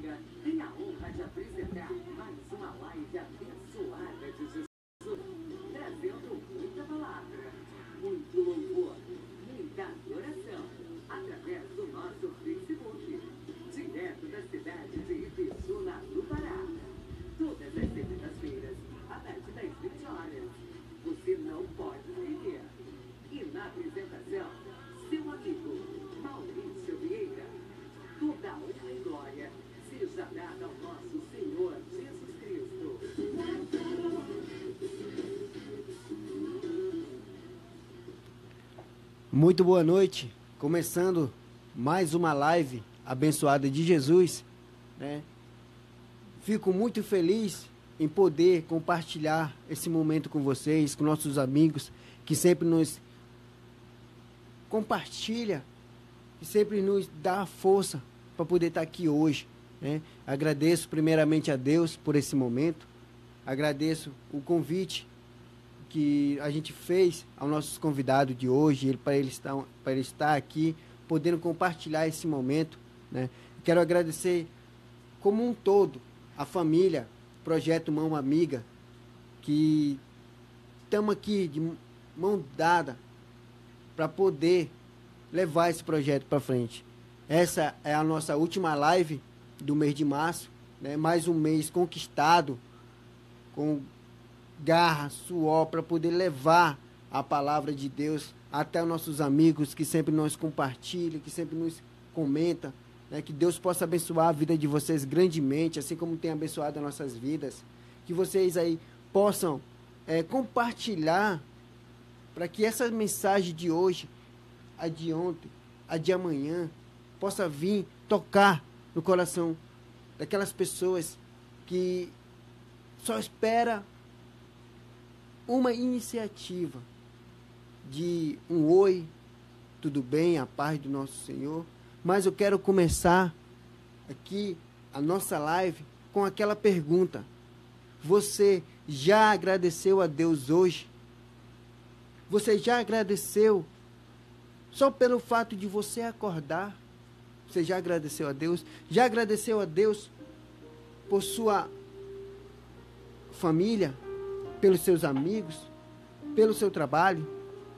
amiga tem a honra de apresentar mais uma live abençoada de Jesus, trazendo muita palavra, muito louvor, muita adoração, através do nosso Facebook, direto da cidade de Ibiçuna, no Pará. Todas as segundas-feiras, a partir das 20 horas. Você não pode perder. E na apresentação, seu amigo Maurício Vieira. Toda honra e glória seja dada ao nosso Senhor Jesus Cristo. Muito boa noite, começando mais uma live abençoada de Jesus, né? Fico muito feliz em poder compartilhar esse momento com vocês, com nossos amigos, que sempre nos compartilha, que sempre nos dá força para poder estar aqui hoje, né? Agradeço primeiramente a Deus por esse momento, agradeço o convite que a gente fez ao nosso convidado de hoje, para ele estar aqui, podendo compartilhar esse momento, né? Quero agradecer como um todo a família Projeto Mão Amiga, que estamos aqui de mão dada para poder levar esse projeto para frente. Essa é a nossa última live do mês de março, né? Mais um mês conquistado com garra, suor, para poder levar a palavra de Deus até os nossos amigos que sempre nos compartilham, que sempre nos comentam, né? Que Deus possa abençoar a vida de vocês grandemente, assim como tem abençoado as nossas vidas. Que vocês aí possam compartilhar, para que essa mensagem de hoje, a de ontem, a de amanhã, possa vir tocar no coração daquelas pessoas que só espera uma iniciativa de um oi, tudo bem, a paz do nosso Senhor. Mas eu quero começar aqui a nossa live com aquela pergunta: você já agradeceu a Deus hoje? Você já agradeceu só pelo fato de você acordar? Você já agradeceu a Deus? Já agradeceu a Deus por sua família, pelos seus amigos, pelo seu trabalho?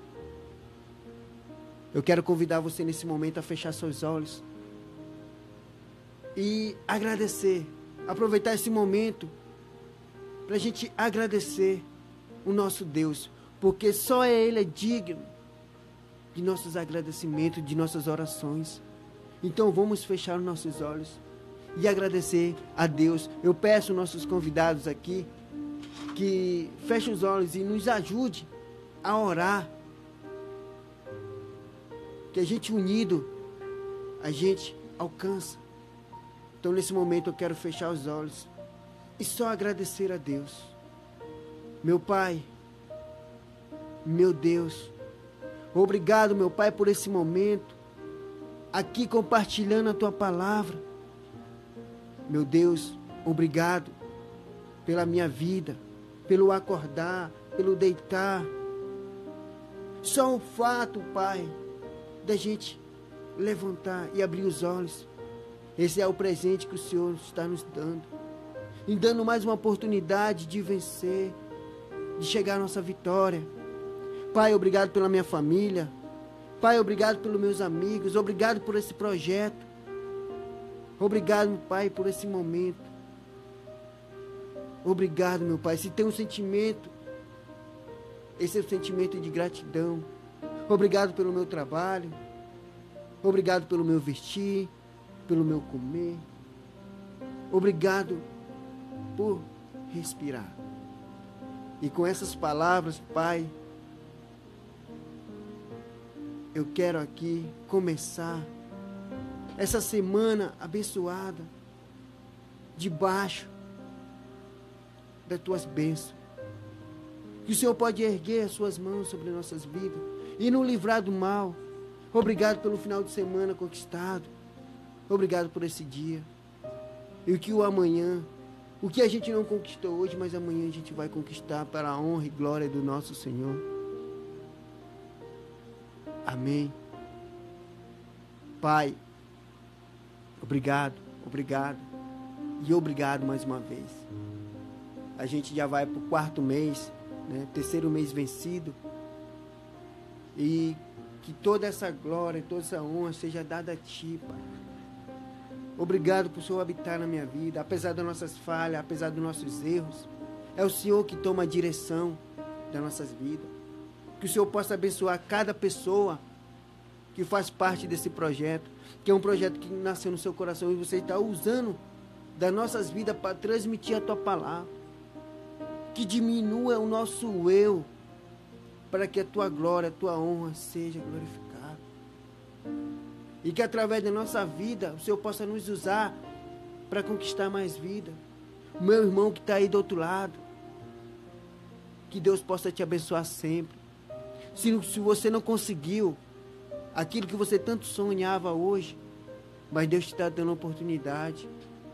Eu quero convidar você nesse momento a fechar seus olhos e agradecer, aproveitar esse momento para a gente agradecer o nosso Deus, porque só Ele é digno de nossos agradecimentos, de nossas orações. Então vamos fechar os nossos olhos e agradecer a Deus. Eu peço aos nossos convidados aqui que fechem os olhos e nos ajude a orar. Que a gente unido, a gente alcança. Então nesse momento eu quero fechar os olhos e só agradecer a Deus. Meu Pai, meu Deus, obrigado, meu Pai, por esse momento, aqui compartilhando a Tua palavra. Meu Deus, obrigado pela minha vida, pelo acordar, pelo deitar. Só um fato, Pai, da gente levantar e abrir os olhos. Esse é o presente que o Senhor está nos dando. E dando mais uma oportunidade de vencer, de chegar à nossa vitória. Pai, obrigado pela minha família. Pai, obrigado pelos meus amigos. Obrigado por esse projeto. Obrigado, meu Pai, por esse momento. Obrigado, meu Pai. Se tem um sentimento, esse é o sentimento de gratidão. Obrigado pelo meu trabalho. Obrigado pelo meu vestir, pelo meu comer. Obrigado por respirar. E com essas palavras, Pai, eu quero aqui começar essa semana abençoada debaixo das Tuas bênçãos. Que o Senhor pode erguer as Suas mãos sobre nossas vidas e nos livrar do mal. Obrigado pelo final de semana conquistado. Obrigado por esse dia. E o que o amanhã, o que a gente não conquistou hoje, mas amanhã a gente vai conquistar para a honra e glória do nosso Senhor. Amém. Pai, obrigado, obrigado. E obrigado mais uma vez. A gente já vai para o 4º mês, né? 3º mês vencido. E que toda essa glória, toda essa honra seja dada a Ti, Pai. Obrigado por o Senhor habitar na minha vida, apesar das nossas falhas, apesar dos nossos erros. É o Senhor que toma a direção das nossas vidas. Que o Senhor possa abençoar cada pessoa que faz parte desse projeto, que é um projeto que nasceu no seu coração e você está usando das nossas vidas para transmitir a Tua palavra. Que diminua o nosso eu, para que a Tua glória, a Tua honra seja glorificada. E que através da nossa vida, o Senhor possa nos usar para conquistar mais vida. O meu irmão que está aí do outro lado, que Deus possa te abençoar sempre. Se você não conseguiu aquilo que você tanto sonhava hoje, mas Deus te está dando a oportunidade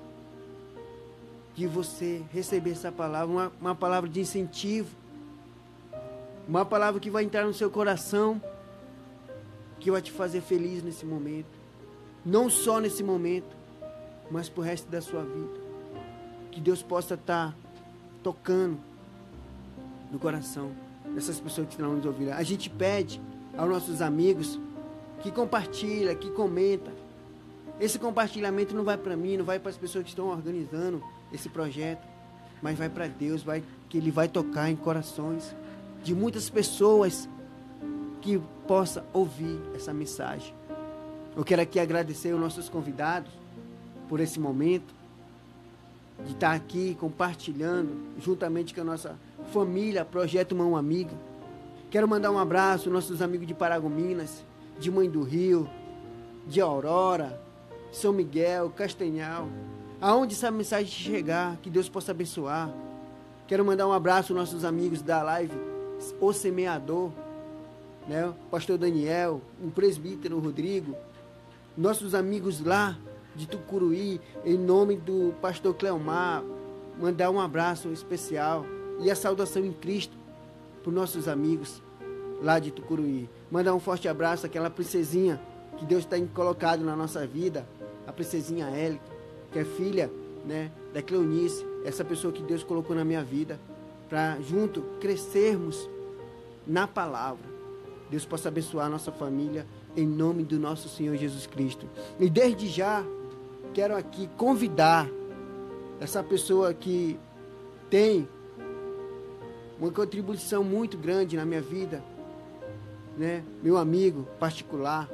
de você receber essa palavra, uma palavra de incentivo, uma palavra que vai entrar no seu coração, que vai te fazer feliz nesse momento. Não só nesse momento, mas pro resto da sua vida. Que Deus possa estar tocando no coração dessas pessoas que estão nos ouvindo. A gente pede aos nossos amigos que compartilha, que comenta. Esse compartilhamento não vai para mim, não vai para as pessoas que estão organizando esse projeto, mas vai para Deus, que Ele vai tocar em corações de muitas pessoas que possa ouvir essa mensagem. Eu quero aqui agradecer aos nossos convidados por esse momento de estar aqui compartilhando juntamente com a nossa família, Projeto Mão Amiga. Quero mandar um abraço aos nossos amigos de Paragominas, de Mãe do Rio, de Aurora, São Miguel, Castanhal, aonde essa mensagem chegar, que Deus possa abençoar. Quero mandar um abraço aos nossos amigos da live O Semeador, né? O pastor Daniel, o presbítero Rodrigo, nossos amigos lá de Tucuruí, em nome do pastor Cleomar, mandar um abraço especial e a saudação em Cristo para os nossos amigos lá de Tucuruí. Mandar um forte abraço àquela princesinha que Deus tem colocado na nossa vida, a princesinha Élica, que é filha, né, da Cleonice, essa pessoa que Deus colocou na minha vida, para junto crescermos na palavra. Deus possa abençoar a nossa família em nome do nosso Senhor Jesus Cristo. E desde já quero aqui convidar essa pessoa que tem uma contribuição muito grande na minha vida, né? Meu amigo particular,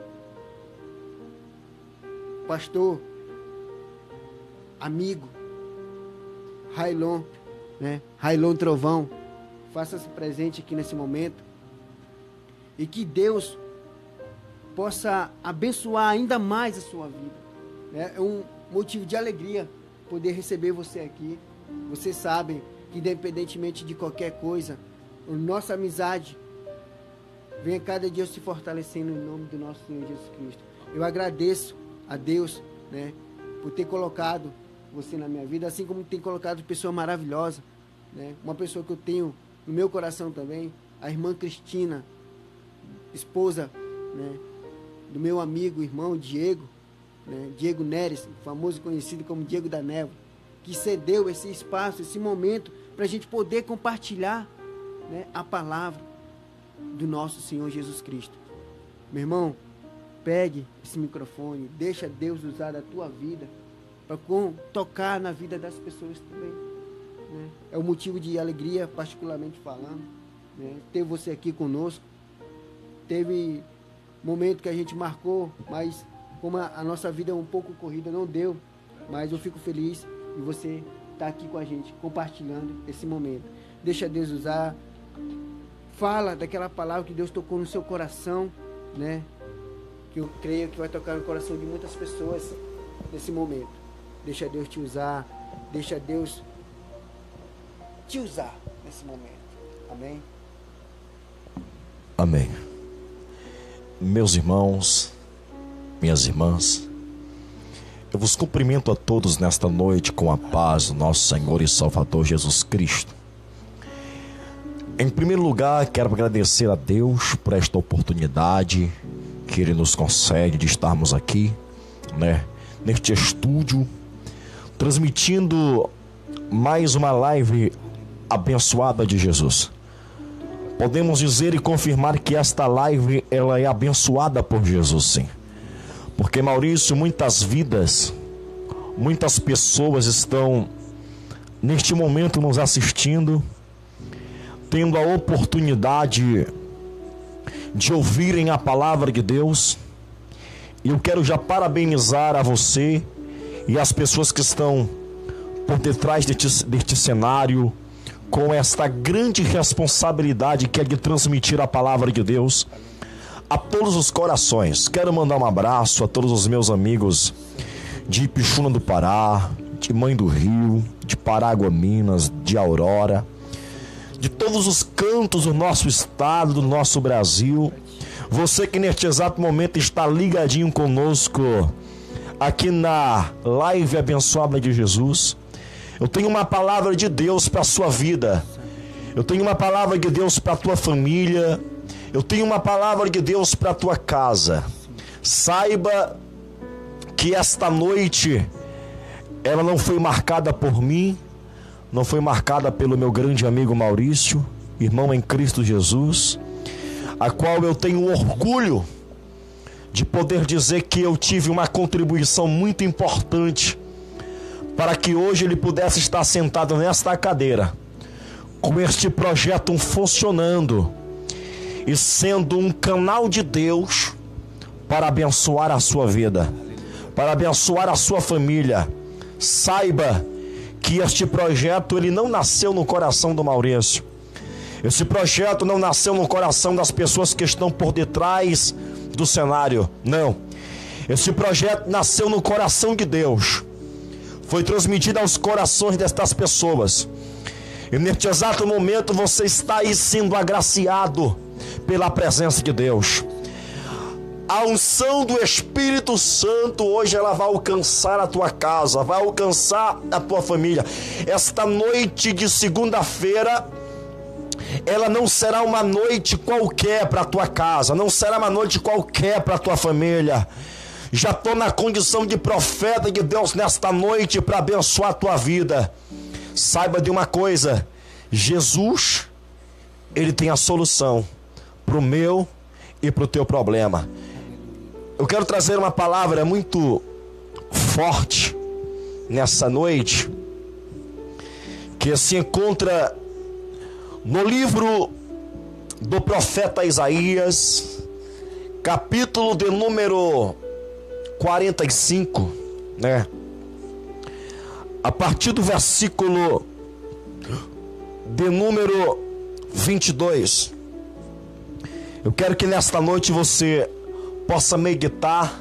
pastor, amigo, Railon, né? Railon Trovão, faça-se presente aqui nesse momento e que Deus possa abençoar ainda mais a sua vida, né? É um motivo de alegria poder receber você aqui. Vocês sabem que independentemente de qualquer coisa, a nossa amizade venha cada dia se fortalecendo em nome do nosso Senhor Jesus Cristo. Eu agradeço a Deus, né, por ter colocado você na minha vida, assim como tem colocado pessoa maravilhosa, né, uma pessoa que eu tenho no meu coração também, a irmã Cristina, esposa, né, do meu amigo, irmão Diego, né, Diego Neres, famoso conhecido como Diego da Névoa, que cedeu esse espaço, esse momento, para a gente poder compartilhar, né, a palavra do nosso Senhor Jesus Cristo. Meu irmão, pegue esse microfone, deixa Deus usar a tua vida para tocar na vida das pessoas também, né? É um motivo de alegria, particularmente falando, né, ter você aqui conosco. Teve momento que a gente marcou, mas como a nossa vida é um pouco corrida, não deu, mas eu fico feliz e você está aqui com a gente, compartilhando esse momento. Deixa Deus usar. Fala daquela palavra que Deus tocou no seu coração, né? Que eu creio que vai tocar no coração de muitas pessoas nesse momento. Deixa Deus te usar. Deixa Deus te usar nesse momento. Amém? Amém. Meus irmãos, minhas irmãs, eu vos cumprimento a todos nesta noite com a paz do nosso Senhor e Salvador Jesus Cristo. Em primeiro lugar, quero agradecer a Deus por esta oportunidade que Ele nos concede de estarmos aqui, né, neste estúdio, transmitindo mais uma live abençoada de Jesus. Podemos dizer e confirmar que esta live ela é abençoada por Jesus, sim. Porque, Maurício, muitas vidas, muitas pessoas estão neste momento nos assistindo, tendo a oportunidade de ouvirem a palavra de Deus. E eu quero já parabenizar a você e as pessoas que estão por detrás deste cenário, com esta grande responsabilidade que é de transmitir a palavra de Deus a todos os corações. Quero mandar um abraço a todos os meus amigos de Ipixuna do Pará, de Mãe do Rio, de Parágua, Minas, de Aurora, de todos os cantos do nosso estado, do nosso Brasil. Você que neste exato momento está ligadinho conosco aqui na live abençoada de Jesus. Eu tenho uma palavra de Deus para a sua vida. Eu tenho uma palavra de Deus para a tua família. Eu tenho uma palavra de Deus para a tua casa. Saiba que esta noite ela não foi marcada por mim, não foi marcada pelo meu grande amigo Maurício, irmão em Cristo Jesus, a qual eu tenho orgulho de poder dizer que eu tive uma contribuição muito importante para que hoje ele pudesse estar sentado nesta cadeira, com este projeto funcionando e sendo um canal de Deus para abençoar a sua vida, para abençoar a sua família. Saiba que este projeto ele não nasceu no coração do Maurício. Esse projeto não nasceu no coração das pessoas que estão por detrás do cenário. Não. Esse projeto nasceu no coração de Deus. Foi transmitido aos corações destas pessoas. E neste exato momento você está aí sendo agraciado pela presença de Deus. A unção do Espírito Santo hoje ela vai alcançar a tua casa, vai alcançar a tua família. Esta noite de segunda-feira, ela não será uma noite qualquer para a tua casa, não será uma noite qualquer para a tua família. Já estou na condição de profeta de Deus nesta noite para abençoar a tua vida. Saiba de uma coisa, Jesus, ele tem a solução para o meu e para o teu problema. Eu quero trazer uma palavra muito forte nessa noite, que se encontra no livro do profeta Isaías, capítulo de número 45, né? A partir do versículo de número 22. Eu quero que nesta noite você possa meditar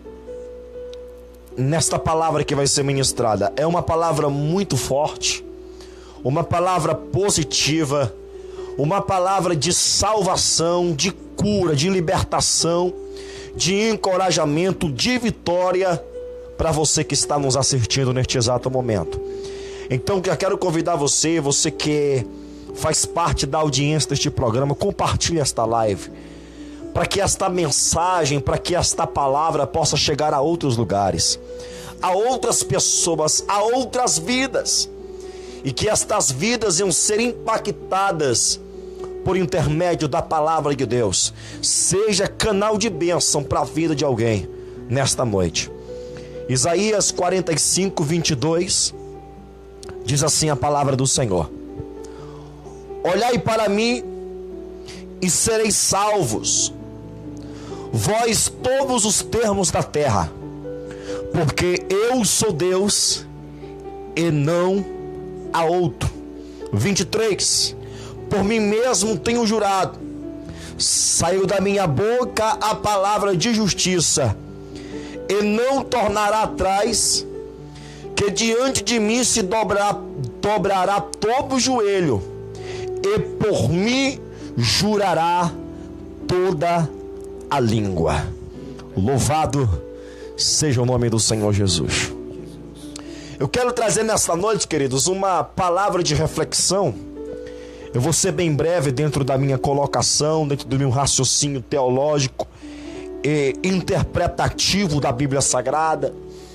nesta palavra que vai ser ministrada. É uma palavra muito forte, uma palavra positiva, uma palavra de salvação, de cura, de libertação, de encorajamento, de vitória para você que está nos assistindo neste exato momento. Então eu quero convidar você que faz parte da audiência deste programa, compartilhe esta live, para que esta mensagem, para que esta palavra possa chegar a outros lugares, a outras pessoas, a outras vidas, e que estas vidas iam ser impactadas por intermédio da palavra de Deus. Seja canal de bênção para a vida de alguém nesta noite. Isaías 45, 22 diz assim a palavra do Senhor: olhai para mim e sereis salvos, vós todos os termos da terra, porque eu sou Deus e não há outro. 23, por mim mesmo tenho jurado, saiu da minha boca a palavra de justiça, e não tornará atrás, que diante de mim se dobrará todo o joelho, e por mim jurará toda a língua. Louvado seja o nome do Senhor Jesus. Eu quero trazer nesta noite, queridos, uma palavra de reflexão. Eu vou ser bem breve dentro da minha colocação, dentro do meu raciocínio teológico e interpretativo da Bíblia Sagrada.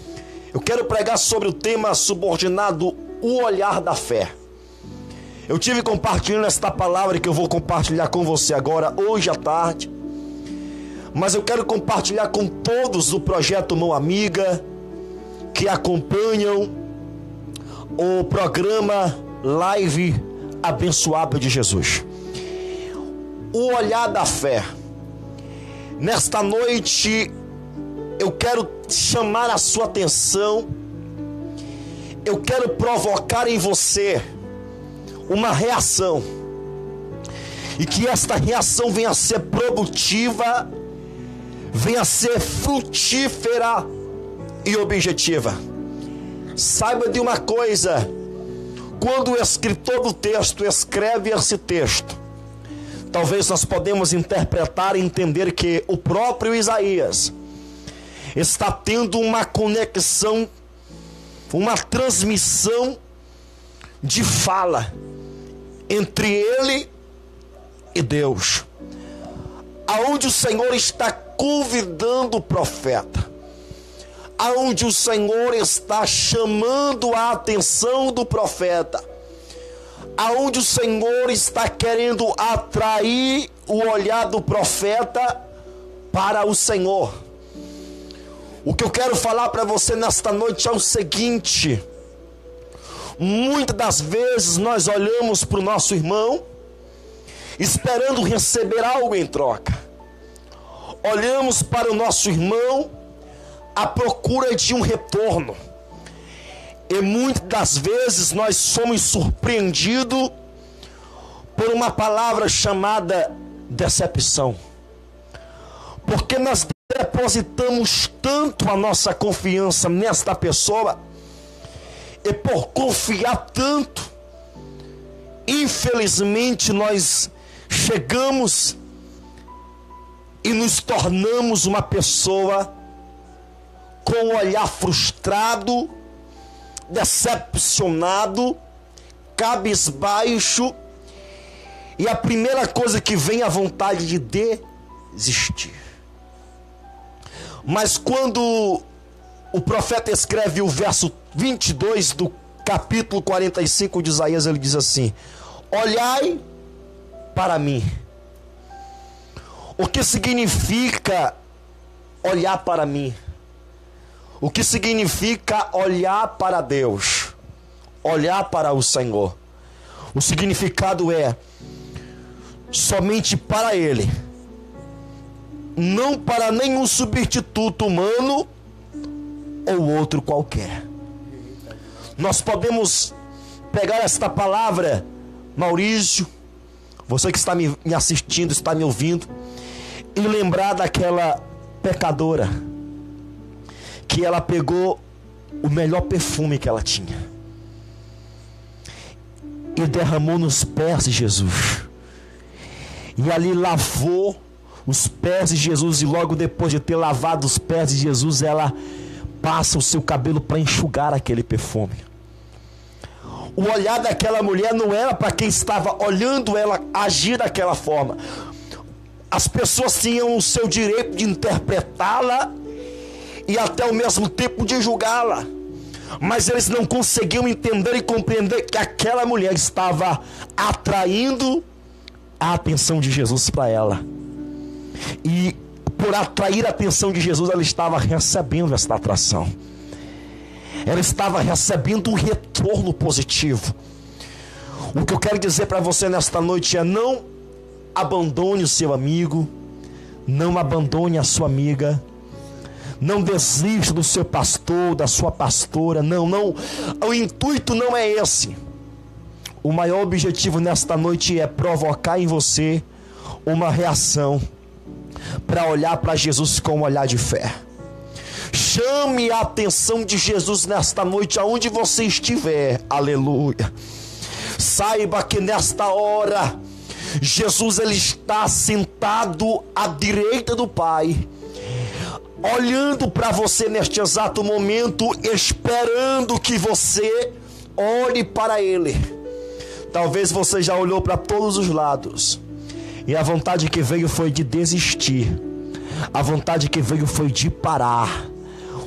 Eu quero pregar sobre o tema subordinado, o olhar da fé. Eu tive compartilhando esta palavra que eu vou compartilhar com você agora, hoje à tarde. Mas eu quero compartilhar com todos do projeto Mão Amiga, que acompanham o programa Live Abençoado de Jesus. O olhar da fé. Nesta noite, eu quero chamar a sua atenção. Eu quero provocar em você uma reação. E que esta reação venha a ser produtiva, venha a ser frutífera e objetiva. Saiba de uma coisa: quando o escritor do texto escreve esse texto, talvez nós podemos interpretar e entender que o próprio Isaías está tendo uma conexão, uma transmissão de fala entre ele e Deus, aonde o Senhor está convidando o profeta, aonde o Senhor está chamando a atenção do profeta, aonde o Senhor está querendo atrair o olhar do profeta para o Senhor. O que eu quero falar para você nesta noite é o seguinte: muitas das vezes nós olhamos para o nosso irmão esperando receber algo em troca. Olhamos para o nosso irmão à procura de um retorno. E muitas das vezes nós somos surpreendidos por uma palavra chamada decepção. Porque nós depositamos tanto a nossa confiança nesta pessoa, e por confiar tanto, infelizmente nós chegamos e nos tornamos uma pessoa com um olhar frustrado, decepcionado, cabisbaixo, e a primeira coisa que vem é a vontade de desistir. Mas quando o profeta escreve o verso 22 do capítulo 45 de Isaías, ele diz assim: olhai para mim. O que significa olhar para mim? O que significa olhar para Deus? Olhar para o Senhor. O significado é somente para Ele, não para nenhum substituto humano ou outro qualquer. Nós podemos pegar esta palavra, Maurício, você que está me assistindo, está me ouvindo, e lembrar daquela pecadora que ela pegou o melhor perfume que ela tinha e derramou nos pés de Jesus, e ali lavou os pés de Jesus, e logo depois de ter lavado os pés de Jesus, ela passa o seu cabelo para enxugar aquele perfume. O olhar daquela mulher não era para quem estava olhando ela agir daquela forma. As pessoas tinham o seu direito de interpretá-la e até ao mesmo tempo de julgá-la, mas eles não conseguiam entender e compreender que aquela mulher estava atraindo a atenção de Jesus para ela, e por atrair a atenção de Jesus, ela estava recebendo essa atração, ela estava recebendo um retorno positivo. O que eu quero dizer para você nesta noite é: não abandone o seu amigo, não abandone a sua amiga, não desista do seu pastor, da sua pastora, não, o intuito não é esse. O maior objetivo nesta noite é provocar em você uma reação para olhar para Jesus com um olhar de fé. Chame a atenção de Jesus nesta noite, aonde você estiver, aleluia. Saiba que nesta hora, Jesus ele está sentado à direita do Pai, olhando para você neste exato momento, esperando que você olhe para Ele. Talvez você já olhou para todos os lados, e a vontade que veio foi de desistir, a vontade que veio foi de parar.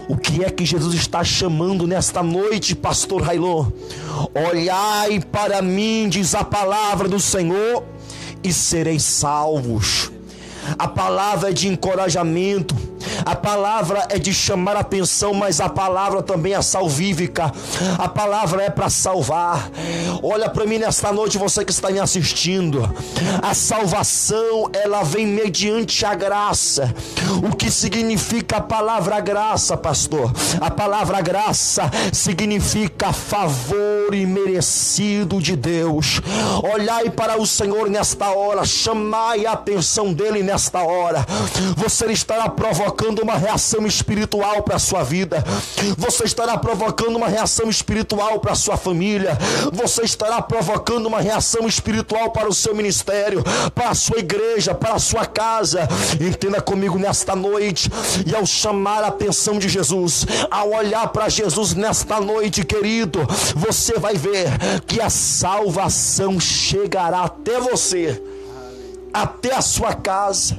O que é que Jesus está chamando nesta noite, pastor Railon? Olhai para mim, diz a palavra do Senhor, e sereis salvos. A palavra é de encorajamento, a palavra é de chamar a atenção, mas a palavra também é salvífica. A palavra é para salvar. Olha para mim nesta noite, você que está me assistindo. A salvação, ela vem mediante a graça. O que significa a palavra graça, pastor? A palavra graça significa favor imerecido de Deus. Olhai para o Senhor nesta hora, chamai a atenção dele nesta hora. Você estará provocando uma reação espiritual para a sua vida. Você estará provocando uma reação espiritual para a sua família. Você estará provocando uma reação espiritual para o seu ministério, para a sua igreja, para a sua casa. Entenda comigo nesta noite. E ao chamar a atenção de Jesus, ao olhar para Jesus nesta noite, querido, você vai ver que a salvação chegará até você, até a sua casa,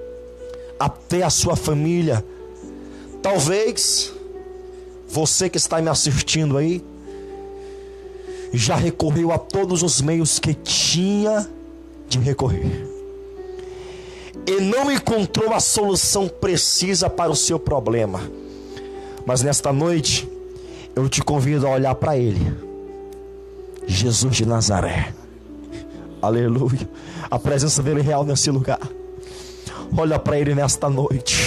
até a sua família. Talvez você que está me assistindo aí já recorreu a todos os meios que tinha de recorrer e não encontrou a solução precisa para o seu problema. Mas nesta noite eu te convido a olhar para ele, Jesus de Nazaré. Aleluia. A presença dele é real nesse lugar. Olha para ele nesta noite,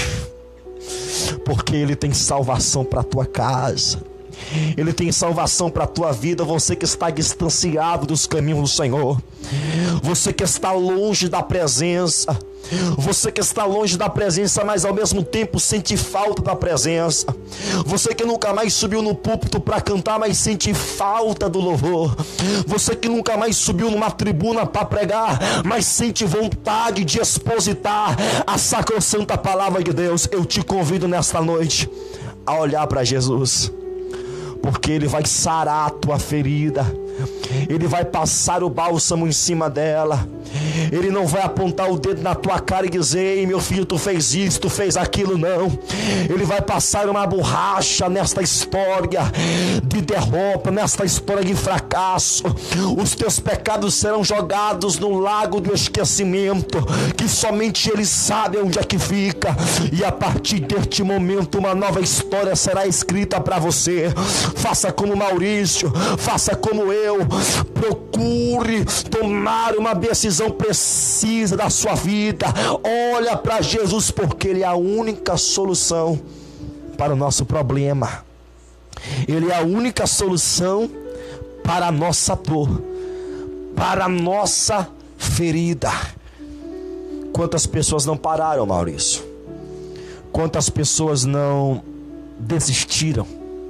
porque ele tem salvação para a tua casa, ele tem salvação para a tua vida. Você que está distanciado dos caminhos do Senhor, você que está longe da presença, você que está longe da presença, mas ao mesmo tempo sente falta da presença. Você que nunca mais subiu no púlpito para cantar, mas sente falta do louvor. Você que nunca mais subiu numa tribuna para pregar, mas sente vontade de expositar a sacrossanta palavra de Deus. Eu te convido nesta noite a olhar para Jesus, porque ele vai sarar a tua ferida, ele vai passar o bálsamo em cima dela. Ele não vai apontar o dedo na tua cara e dizer: ei, meu filho, tu fez isso, tu fez aquilo. Não. Ele vai passar uma borracha nesta história de derrota, nesta história de fracasso. Os teus pecados serão jogados no lago do esquecimento, que somente ele sabe onde é que fica. E a partir deste momento uma nova história será escrita para você. Faça como Maurício, faça como eu. Procure tomar uma decisão precisa da sua vida. Olha para Jesus, porque ele é a única solução para o nosso problema. Ele é a única solução para a nossa dor, para a nossa ferida. Quantas pessoas não pararam, Maurício? Quantas pessoas não desistiram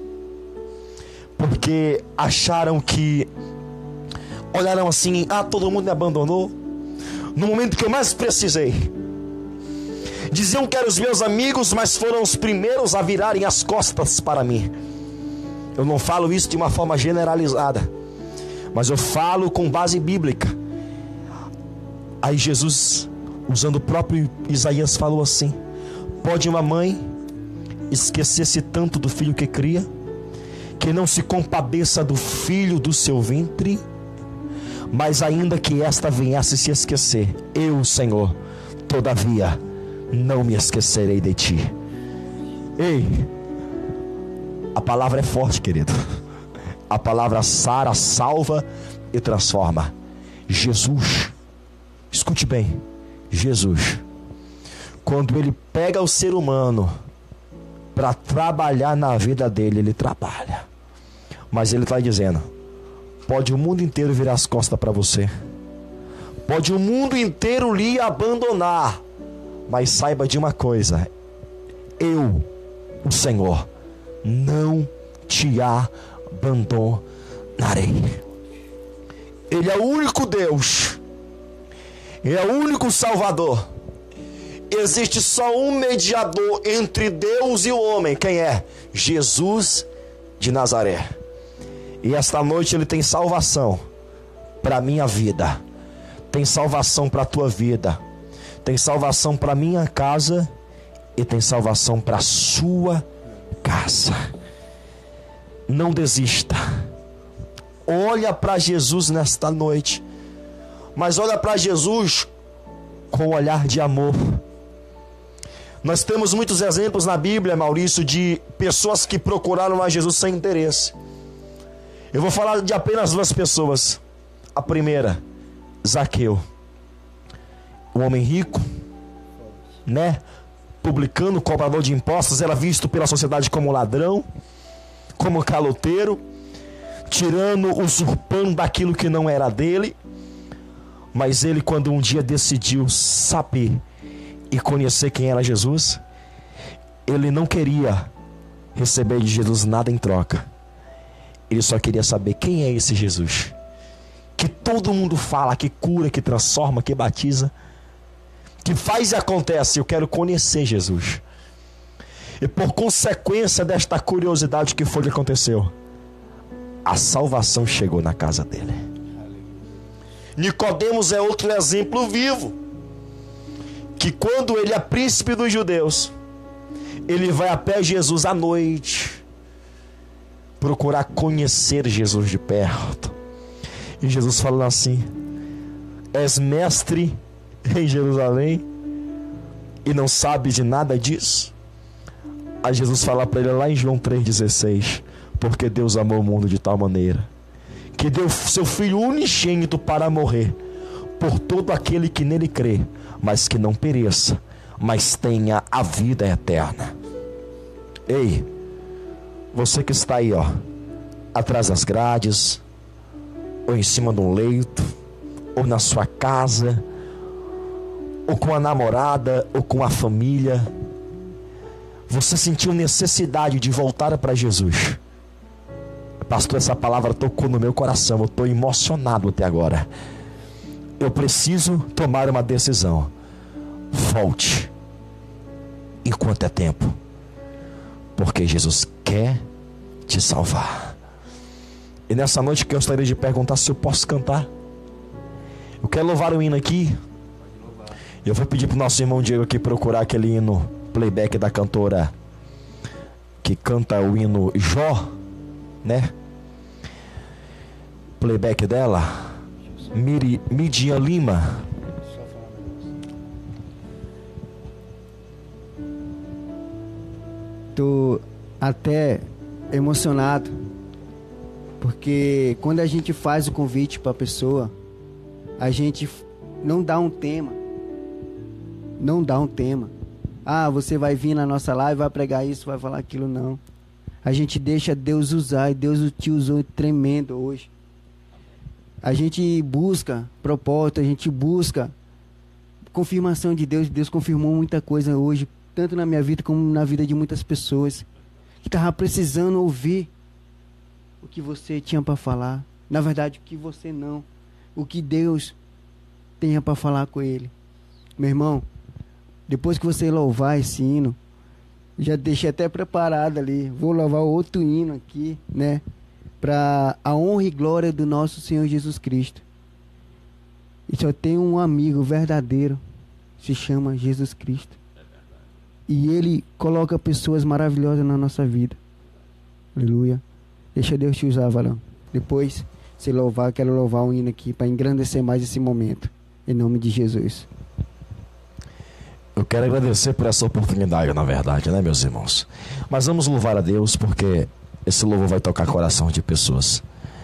porque acharam que, olharam assim: ah, todo mundo me abandonou no momento que eu mais precisei. Diziam que eram os meus amigos, mas foram os primeiros a virarem as costas para mim. Eu não falo isso de uma forma generalizada, mas eu falo com base bíblica. Aí Jesus, usando o próprio Isaías, falou assim: pode uma mãe esquecer-se tanto do filho que cria, que não se compadeça do filho do seu ventre? Mas ainda que esta viesse se esquecer, eu, Senhor, todavia não me esquecerei de ti. Ei, a palavra é forte, querido. A palavra sara, salva e transforma. Jesus, escute bem, Jesus, quando ele pega o ser humano para trabalhar na vida dele, ele trabalha. Mas ele está dizendo: pode o mundo inteiro virar as costas para você, pode o mundo inteiro lhe abandonar, mas saiba de uma coisa: eu, o Senhor, não te abandonarei. Ele é o único Deus, Ele é o único Salvador. Existe só um mediador entre Deus e o homem. Quem é? Jesus de Nazaré. E esta noite ele tem salvação para a minha vida, tem salvação para a tua vida, tem salvação para a minha casa e tem salvação para a sua casa. Não desista. Olha para Jesus nesta noite, mas olha para Jesus com um olhar de amor. Nós temos muitos exemplos na Bíblia, Maurício, de pessoas que procuraram a Jesus sem interesse. Eu vou falar de apenas duas pessoas. A primeira, Zaqueu, um homem rico, né? Publicano, cobrador de impostos, era visto pela sociedade como ladrão, como caloteiro, tirando, usurpando daquilo que não era dele. Mas ele, quando um dia decidiu saber e conhecer quem era Jesus, ele não queria receber de Jesus nada em troca. Ele só queria saber quem é esse Jesus que todo mundo fala, que cura, que transforma, que batiza, que faz e acontece. Eu quero conhecer Jesus. E por consequência desta curiosidade, que foi que aconteceu? A salvação chegou na casa dele. Nicodemos é outro exemplo vivo, que quando ele é príncipe dos judeus, ele vai a pé Jesus à noite, procurar conhecer Jesus de perto. E Jesus falando assim: és mestre em Jerusalém e não sabe de nada disso? Aí Jesus fala para ele lá em João 3,16: porque Deus amou o mundo de tal maneira que deu seu Filho unigênito para morrer por todo aquele que nele crê, mas que não pereça, mas tenha a vida eterna. Ei, você que está aí, atrás das grades, ou em cima de um leito, ou na sua casa, ou com a namorada, ou com a família, você sentiu necessidade de voltar para Jesus. Pastor, essa palavra tocou no meu coração, eu estou emocionado até agora. Eu preciso tomar uma decisão. Volte enquanto é tempo, porque Jesus quer te salvar. E nessa noite que eu gostaria de perguntar se eu posso cantar. Eu quero louvar o hino aqui. Eu vou pedir para o nosso irmão Diego aqui procurar aquele hino playback da cantora que canta o hino Jó, né? Playback dela, Midian Lima. Tô até emocionado, porque quando a gente faz o convite para a pessoa, a gente não dá um tema. Ah, você vai vir na nossa live, vai pregar isso, vai falar aquilo, não. A gente deixa Deus usar, e Deus te usou tremendo hoje. A gente busca propósito, a gente busca confirmação de Deus. Deus confirmou muita coisa hoje, tanto na minha vida como na vida de muitas pessoas que estavam precisando ouvir o que você tinha para falar. Na verdade, o que você não. O que Deus tenha para falar com ele. Meu irmão, depois que você louvar esse hino, já deixei até preparado ali. Vou louvar outro hino aqui, né? Para a honra e glória do nosso Senhor Jesus Cristo. E só tem um amigo verdadeiro, se chama Jesus Cristo. E Ele coloca pessoas maravilhosas na nossa vida. Aleluia. Deixa Deus te usar, Valão. Depois, se louvar, quero louvar um hino aqui para engrandecer mais esse momento. Em nome de Jesus. Eu quero agradecer por essa oportunidade, na verdade, né, meus irmãos? Mas vamos louvar a Deus, porque esse louvor vai tocar coração de pessoas.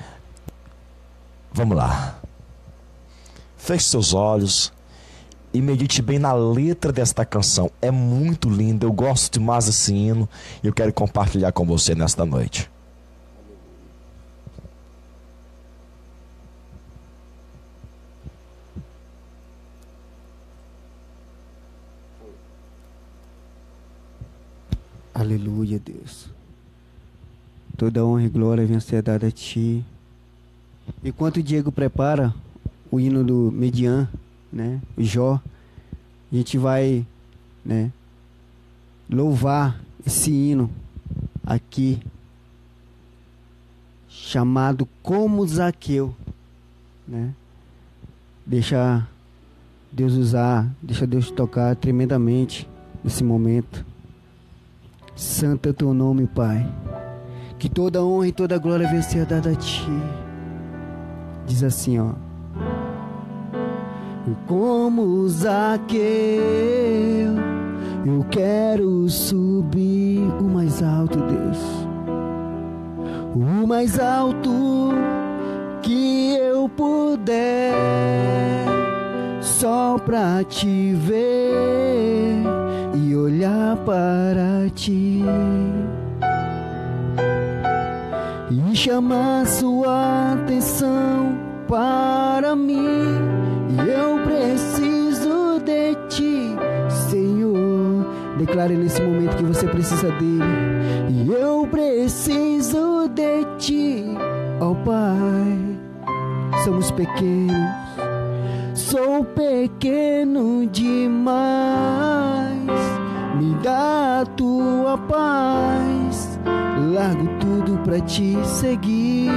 Vamos lá. Feche seus olhos e medite bem na letra desta canção. É muito linda, eu gosto demais desse hino e eu quero compartilhar com você nesta noite. Aleluia, Deus. Toda honra e glória venha ser dada a Ti. Enquanto o Diego prepara o hino do Midian, né, o Jó, a gente vai, né, louvar esse hino aqui, chamado Como Zaqueu, né? Deixa Deus usar, deixa Deus tocar tremendamente nesse momento. Santo é teu nome, Pai. Que toda honra e toda glória venha ser dada a Ti. Diz assim, ó. Como Zaqueu, eu quero subir o mais alto, Deus. O mais alto que eu puder, só pra Te ver e olhar para Ti e chamar Sua atenção para mim. E eu preciso de Ti, Senhor. Declare nesse momento que você precisa dele. E eu preciso de Ti, ó Pai. Somos pequenos, sou pequeno demais. Me dá a Tua paz, largo tudo pra Te seguir.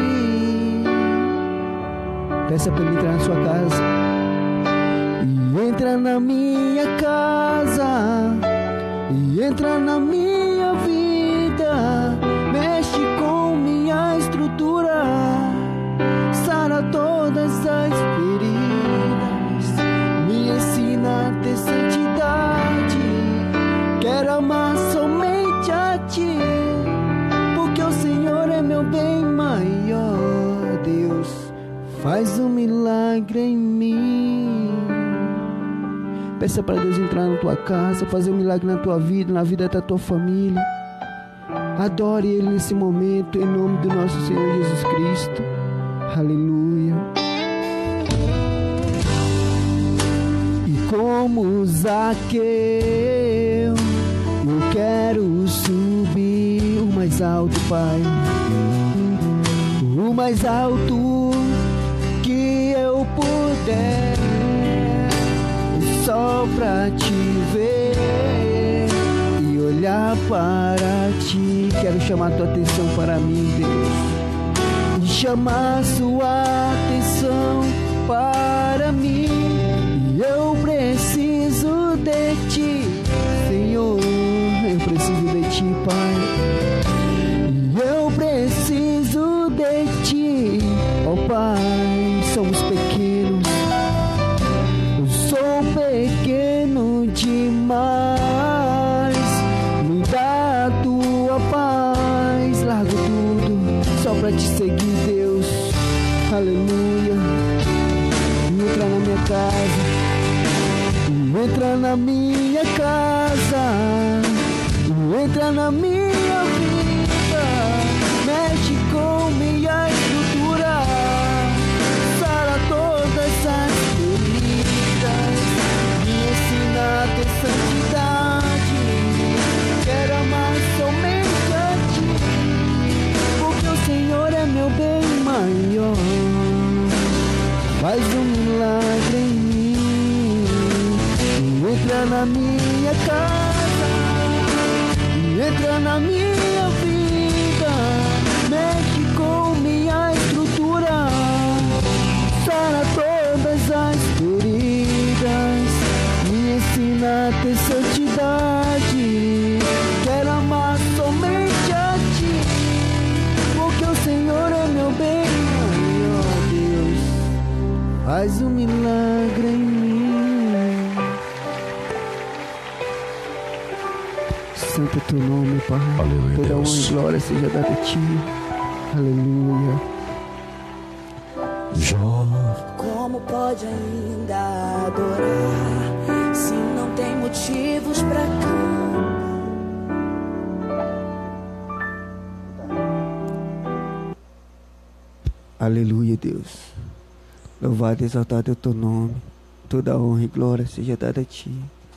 Peça pra Ele entrar na sua casa. E entra na minha casa, e entra na minha vida. Mexe com minha estrutura, sara todas as feridas. Me ensina a ter santidade. Quero amar somente a Ti, porque o Senhor é meu bem maior. Deus, faz um milagre em mim. Peça para Deus entrar na tua casa, fazer um milagre na tua vida, na vida da tua família. Adore Ele nesse momento, em nome do nosso Senhor Jesus Cristo. Aleluia. E como Zaqueu, eu quero subir o mais alto, Pai. O mais alto que eu puder, só pra Te ver e olhar para Ti. Quero chamar Tua atenção para mim, Deus, e chamar Sua atenção para mim. E eu preciso de Ti, Senhor. Eu preciso de Ti, Pai. E eu preciso de Ti, ó Pai. Somos pequenos, sou pequeno demais. Me dá a Tua paz, largo tudo só pra Te seguir, Deus. Aleluia. Entra na minha casa, entra na minha casa, entra na minha vida. Mexe com minha estrutura, sara todas as feridas. Me ensina a ter santidade. Quero amar somente a Ti, porque o Senhor é meu bem maior. Faz um milagre em mim. Entra na minha casa, entra na minha vida. Mexe com minha estrutura, sara todas as feridas. Me ensina a ter santidade. Quero amar somente a Ti, porque o Senhor é meu bem maior. Deus, faz um milagre em mim. Santo é Teu nome, Pai. Aleluia, toda Deus. honra e glória seja dada a Ti. Aleluia. Jó, Como pode ainda adorar se não tem motivos pra cantar? Aleluia, Deus. Louvado e exaltado é o Teu nome. Toda honra e glória seja dada a Ti.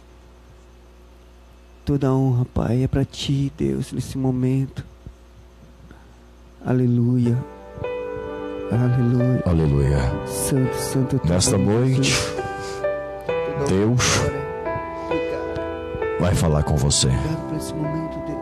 Toda honra, Pai, é para Ti, Deus, nesse momento. Aleluia. Aleluia. aleluia. Santo, santo é Teu Nesta nome, noite, Jesus. Toda honra e Deus glória. Obrigado. vai falar com você. Obrigado por esse momento, Deus.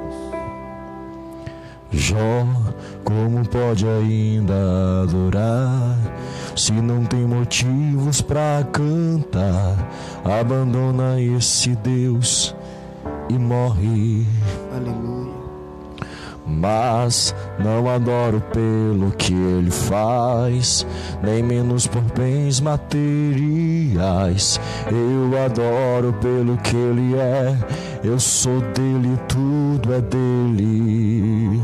Jó, como pode ainda adorar se não tem motivos pra cantar? Abandona esse Deus e morre. Aleluia. Mas não adoro pelo que ele faz, nem menos por bens materiais. Eu adoro pelo que ele é. Eu sou dele, tudo é dele.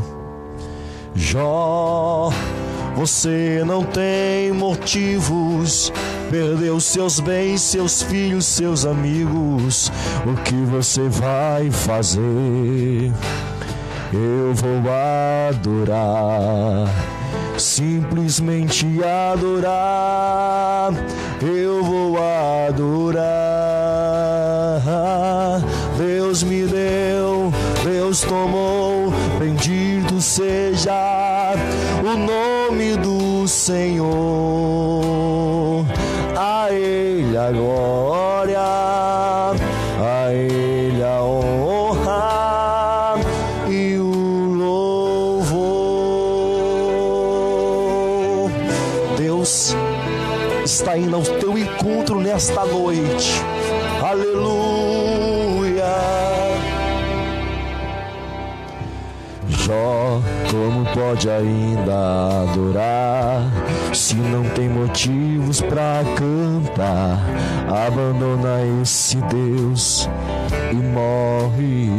Jó, você não tem motivos. Perdeu seus bens, seus filhos, seus amigos. O que você vai fazer? Eu vou adorar, simplesmente adorar. Eu vou adorar. Deus me deu, Deus tomou. Bendito seja o nome do Senhor. A Ele a glória, a Ele a honra e o louvor. Deus está indo ao teu encontro nesta noite. Aleluia. Jó, como pode ainda adorar se não tem motivos pra cantar? Abandona esse Deus e morre.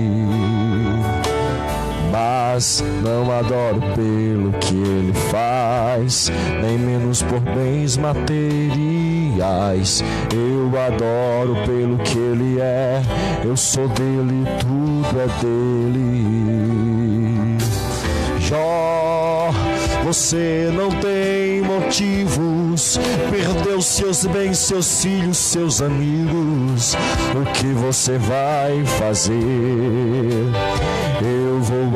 Mas não adoro pelo que ele faz, nem menos por bens materiais. Eu adoro pelo que ele é. Eu sou dele, tudo é dele. Jó, você não tem motivos. Perdeu seus bens, seus filhos, seus amigos. O que você vai fazer? Eu vou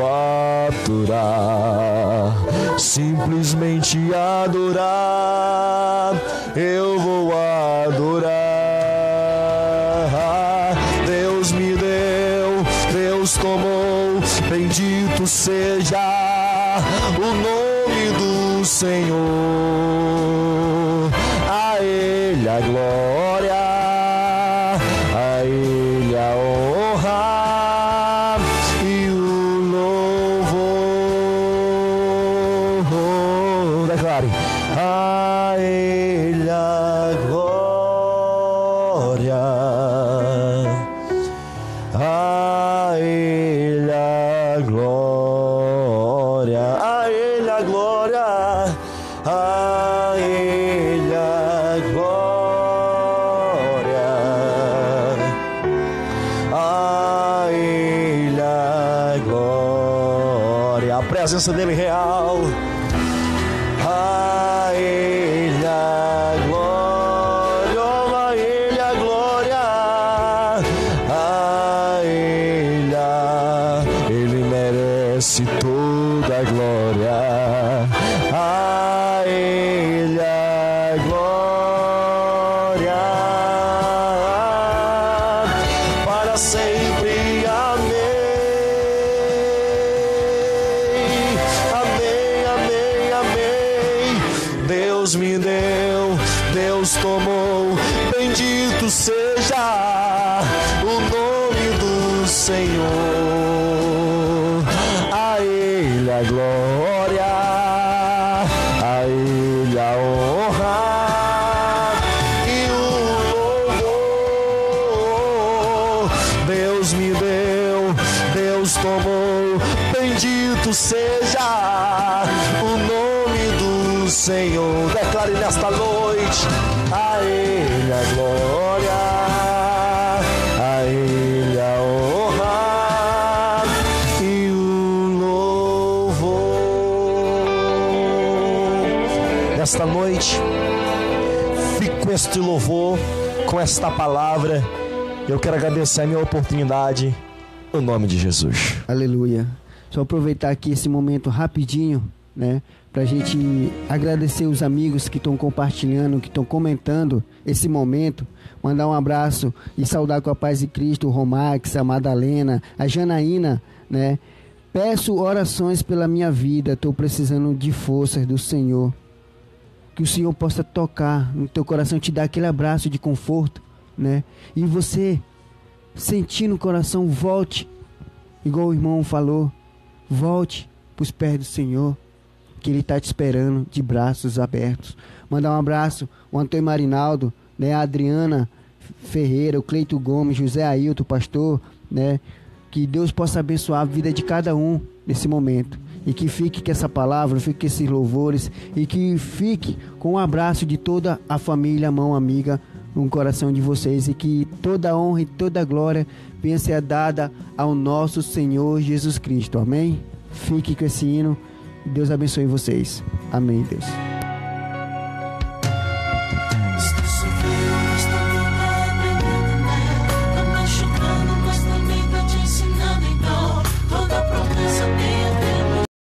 adorar, simplesmente adorar. Eu vou adorar. Deus me deu, Deus tomou. Bendito seja o nome do Senhor. A Ele a glória, a Ele a honra e o louvor. Declare: a Ele a glória, a Ele a glória, a Ele a glória, a Ele a glória, a Ele a glória. A presença dele real. A Ele a glória, oh, a Ele a glória, a Ele merece toda a glória. A Ele a glória, para sempre. Amém, amém, amém, amém. Deus me deu, Deus tomou. Bendito seja o nome do Senhor. A Ele a glória, a Ele a honra e o louvor. Deus me deu, Deus tomou. Bendito seja o nome do Senhor. Declare nesta noite: a Ele a glória, a Ele a honra e o louvor. Nesta noite, fique com este louvor, com esta palavra. Eu quero agradecer a minha oportunidade, no nome de Jesus. Aleluia. Só aproveitar aqui esse momento rapidinho, né? Pra gente agradecer os amigos que estão compartilhando, que estão comentando esse momento. Mandar um abraço e saudar com a paz de Cristo o Romax, a Madalena, a Janaína, né? Peço orações pela minha vida. Estou precisando de forças do Senhor. Que o Senhor possa tocar no teu coração, te dar aquele abraço de conforto, né? E você sentir no coração, volte, igual o irmão falou, volte para os pés do Senhor, que Ele está te esperando de braços abertos. Mandar um abraço ao Antônio Marinaldo, né, a Adriana Ferreira, o Cleito Gomes, José Ailton, pastor, né, que Deus possa abençoar a vida de cada um nesse momento, e que fique com essa palavra, fique com esses louvores, e que fique com o abraço de toda a família, mão amiga, no coração de vocês, e que toda honra e toda glória venha ser dada ao nosso Senhor Jesus Cristo. Amém? Fique com esse hino. Deus abençoe vocês. Amém, Deus.